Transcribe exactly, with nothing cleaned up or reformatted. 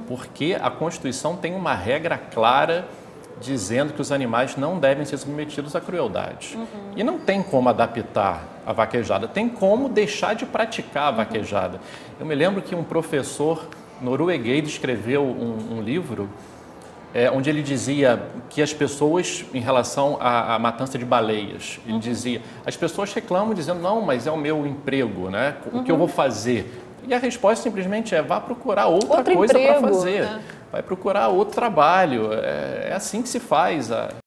porque a Constituição tem uma regra clara dizendo que os animais não devem ser submetidos à crueldade. Uhum. E não tem como adaptar a vaquejada, tem como deixar de praticar a vaquejada. Uhum. Eu me lembro que um professor norueguês escreveu um, um livro é, onde ele dizia que as pessoas, em relação à, à matança de baleias, ele uhum. dizia, as pessoas reclamam dizendo, não, mas é o meu emprego, né? O uhum. que eu vou fazer? E a resposta simplesmente é, vá procurar outra Outro coisa para fazer. Né? Vai procurar outro trabalho. É, é assim que se faz. A...